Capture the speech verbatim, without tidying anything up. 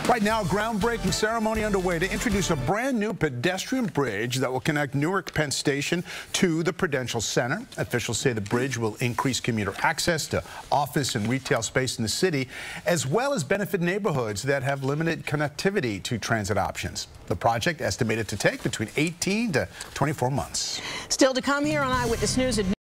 Right now, a groundbreaking ceremony underway to introduce a brand new pedestrian bridge that will connect Newark Penn Station to the Prudential Center. Officials say the bridge will increase commuter access to office and retail space in the city, as well as benefit neighborhoods that have limited connectivity to transit options. The project estimated to take between eighteen to twenty-four months. Still to come here on Eyewitness News.